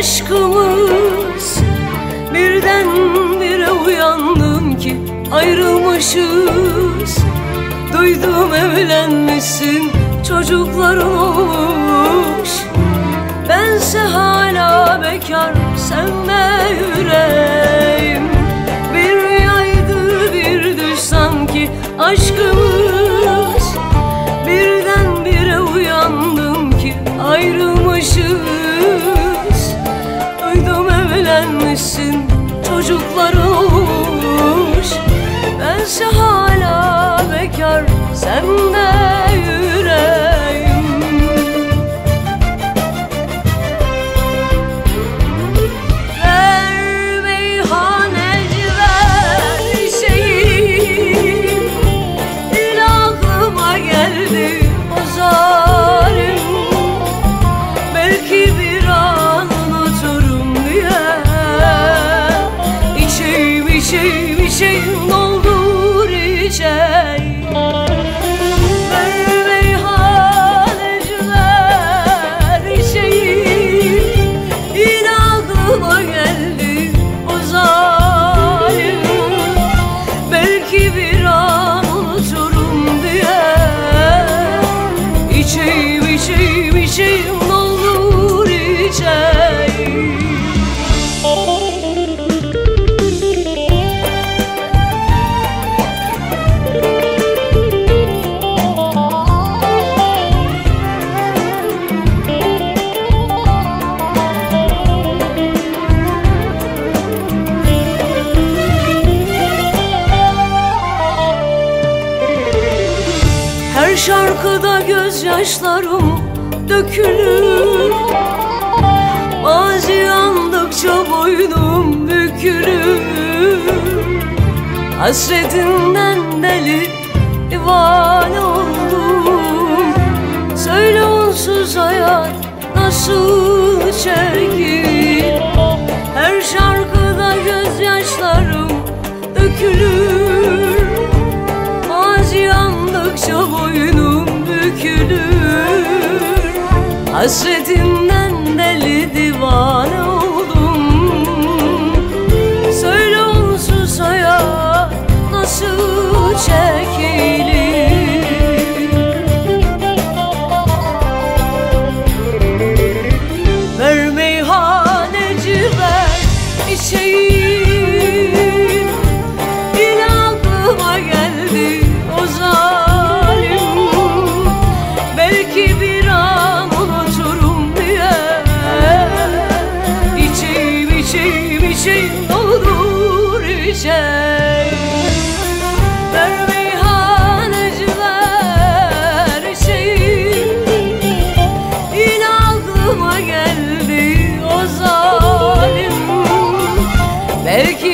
aşkımız. Birdenbire uyandım ki ayrılmışız. Duydum evlenmişsin, çocukların olmuş. Bense hala bekar, sevme yüreğim. Bir rüyaydı bir düş sanki aşkımız. Birdenbire uyandım ki ayrılmışız. Duydum evlenmişsin, çocukların olmuş. Bense hala bekar, sevme yüreğim. Bir şeyim doldur içeyim. Ver meyhaneci ver içeyim. Yine aklıma geldi o zalim. Belki bir an unuturum diye. İçeyim doldur içeyim. Her şarkıda gözyaşlarım dökülür. Mazi andıkça boynum bükülür. Hasretinden deli divane oldum. Söyle onsuz hayat nasıl çekilir? Her şarkıda gözyaşlarım dökülür. Mazi andıkça boynum bükülür. Hasretinden deli divane oldum. Söyle onsuz hayat nasıl çekilir? Ver meyhaneci ver içeyim. Yine aklıma geldi o zalim. Belki bir an unuturum diye. İçeyim doldur içeyim. Ver meyhaneci ver içeyim. Yine aklıma geldi o zalim. Belki